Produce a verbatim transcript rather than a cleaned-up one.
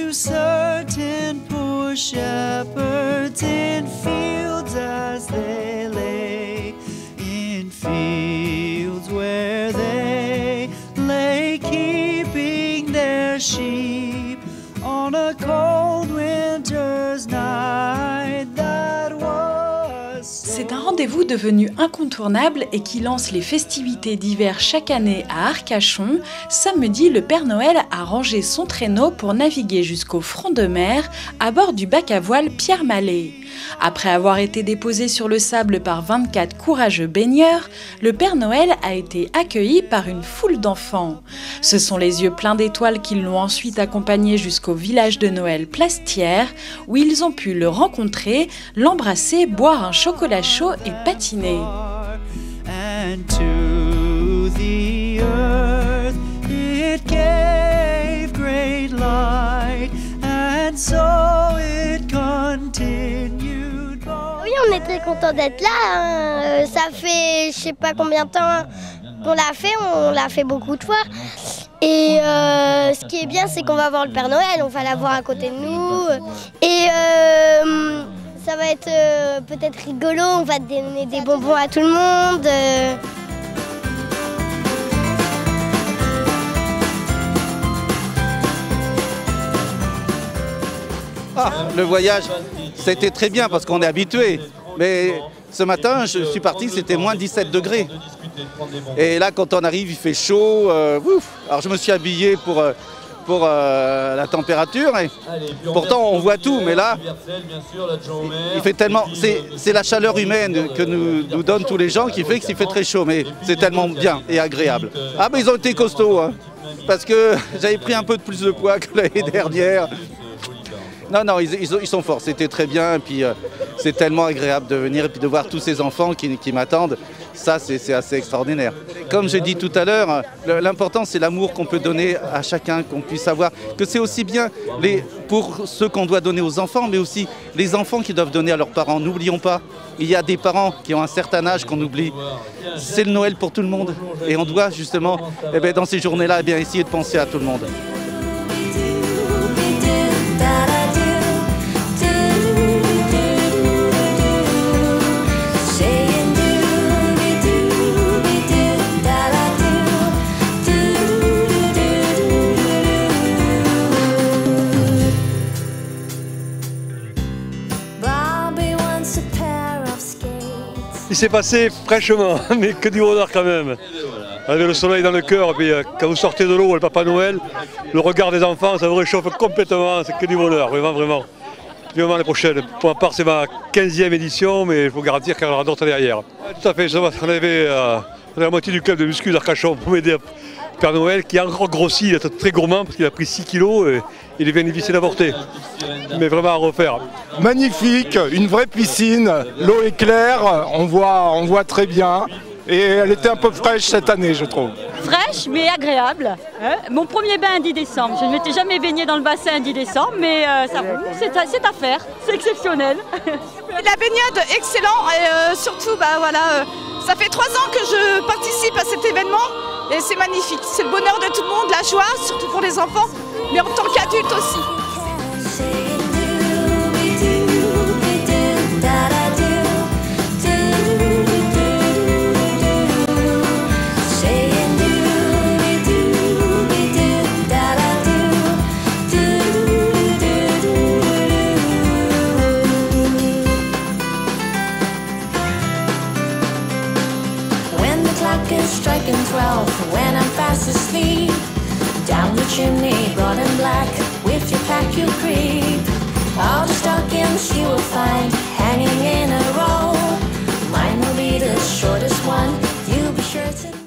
to certain poor shepherds in fields as they lay, in fields where they lay keeping their sheep on a cold winter's night that was. C'est un rendez-vous devenu incontournable et qui lance les festivités d'hiver chaque année à Arcachon. Samedi, le Père Noël a rangé son traîneau pour naviguer jusqu'au front de mer à bord du bac à voile Pierre Mallet. Après avoir été déposé sur le sable par vingt-quatre courageux baigneurs, le Père Noël a été accueilli par une foule d'enfants. Ce sont les yeux pleins d'étoiles qui l'ont ensuite accompagné jusqu'au village de Noël Plastière, où ils ont pu le rencontrer, l'embrasser, boire un chocolat chaud et patiner. And to the earth it gave great light, and so it continued. Oui, on est très content d'être là. Hein. Ça fait je sais pas combien de temps qu'on l'a fait, on l'a fait beaucoup de fois. Et euh, ce qui est bien, c'est qu'on va voir le Père Noël, on va l'avoir à côté de nous. Et euh, ça va être euh, peut-être rigolo, on va donner des bonbons à tout le monde. Euh. Ah, le voyage, c'était très bien parce qu'on est habitué. Mais ce matin, je suis parti, c'était moins dix-sept degrés. Et là, quand on arrive, il fait chaud. Euh, ouf. Alors je me suis habillé pour, pour euh, la température. Et pourtant, on voit tout. Mais là, il fait tellement. C'est la chaleur humaine que nous, nous donnent tous les gens qui fait qu'il fait très chaud. Mais c'est tellement bien et agréable. Ah, mais ils ont été costauds. Hein, parce que j'avais pris un peu de plus de poids que l'année dernière. Non, non, ils, ils, ils sont forts, c'était très bien, et puis euh, c'est tellement agréable de venir et puis de voir tous ces enfants qui, qui m'attendent, ça c'est assez extraordinaire. Comme j'ai dit tout à l'heure, l'important c'est l'amour qu'on peut donner à chacun, qu'on puisse savoir que c'est aussi bien les, pour ceux qu'on doit donner aux enfants, mais aussi les enfants qui doivent donner à leurs parents. N'oublions pas, il y a des parents qui ont un certain âge qu'on oublie. C'est le Noël pour tout le monde, et on doit justement, eh bien, dans ces journées-là, eh bien, essayer de penser à tout le monde. Il s'est passé fraîchement, mais que du bonheur quand même. Avec le soleil dans le cœur, et puis quand vous sortez de l'eau, le Papa Noël, le regard des enfants, ça vous réchauffe complètement, c'est que du bonheur, vraiment, vraiment. Vivement l'année prochaine. Pour ma part, c'est ma quinzième édition, mais je peux vous garantir qu'il y en aura d'autres derrière. Tout à fait, on avait euh, la moitié du club de muscu d'Arcachon pour m'aider à Père Noël, qui a encore grossi, il est très gourmand parce qu'il a pris six kilos et il est bien difficile à porter. Mais vraiment à refaire. Magnifique, une vraie piscine, l'eau est claire, on voit, on voit très bien. Et elle était un peu fraîche cette année, je trouve. Fraîche, mais agréable. Hein, mon premier bain, dix décembre. Je ne m'étais jamais baignée dans le bassin un dix décembre, mais euh, ça roule, c'est à, à faire. C'est exceptionnel. La baignade, excellent. Et euh, surtout, bah, voilà, euh, ça fait trois ans que je participe à cet événement. Et c'est magnifique. C'est le bonheur de tout le monde, la joie, surtout pour les enfants, mais en tant qu'adultes aussi. Striking twelve when I'm fast asleep. Down the chimney, broad and black, with your pack you creep. All the stockings you will find hanging in a row. Mine will be the shortest one, you'll be sure to